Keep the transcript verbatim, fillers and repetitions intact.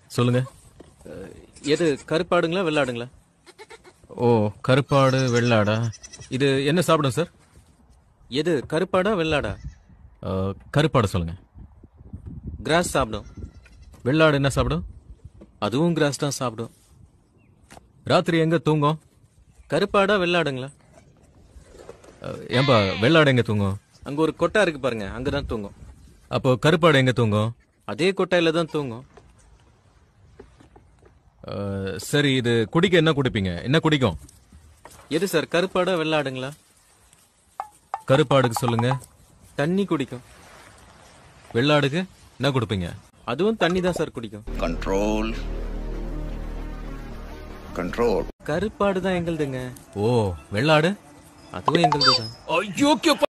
சொல்லுங்க. எது கருப்பாடுங்களா வெள்ளாடுங்களா? ஓ, கருப்பாடு வெள்ளாடா. இது என்ன சாப்பிடும் சார்? எது கருப்பாடா வெள்ளாடா? அஹ், கருப்பாடு சொல்லுங்க. கிராஸ் சாப்பிடும். வெள்ளாடு என்ன சாப்பிடும்? அதுவும் கிராஸ் தான் சாப்பிடும். ராத்திரி எங்க தூங்கும்? கருப்பாடா வெள்ளாடுங்களா? அஹ், ஏன்பா வெள்ளாடு எங்க தூங்கும்? அங்க ஒரு கொட்டா இருக்கு பாருங்க, அங்கதான் தூங்கும். அப்போ கருப்பாடு எங்க தூங்கும்? அதே கொட்டாயில தான் தூங்கும். அஹ், சரி, இது குடிக்க என்ன குடிப்பீங்க? என்ன குடிக்கும்? எது சார் கருப்பாடா வெள்ளாடுங்களா? கருப்பாடுக்கு சொல்லுங்க. தண்ணி குடிக்கும். வெள்ளாடுக்கு என்ன கொடுப்பீங்க? அதுவும் தண்ணி தான் சார் குடிக்கும். Control control. கருப்பாடு தான் எங்களுதுங்க. ஓ, வெள்ளாடு அதுவும் எங்களுது தான். ஐயோ